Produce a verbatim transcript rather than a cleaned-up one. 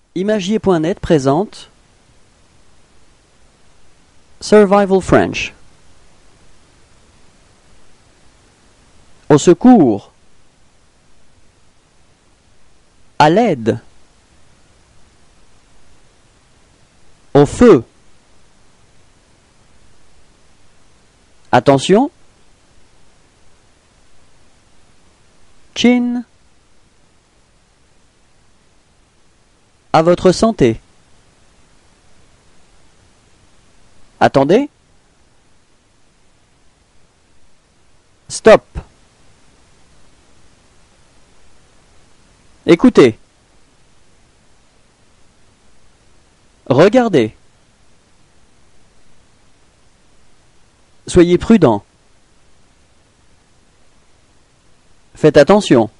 Imagier point net présente Survival French. Au secours. À l'aide. Au feu. Attention. Chin. À votre santé. Attendez. Stop. Écoutez. Regardez. Soyez prudent. Faites attention.